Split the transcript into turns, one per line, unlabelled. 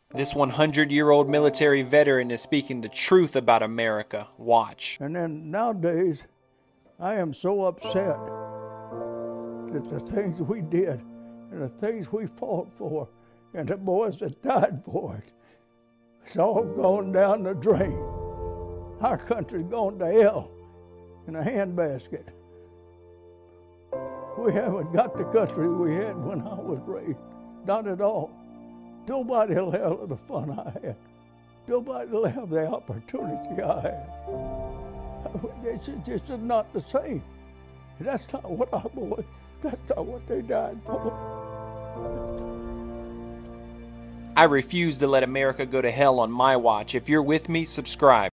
This 100-year-old military veteran is speaking the truth about America. Watch.
And then nowadays, I am so upset that the things we did and the things we fought for and the boys that died for it, it's all gone down the drain. Our country's gone to hell in a handbasket. We haven't got the country we had when I was raised. Not at all. Nobody will have the fun I had. Nobody will have the opportunity I had. It's just not the same. That's not what our boys, that's not what they died for.
I refuse to let America go to hell on my watch. If you're with me, subscribe.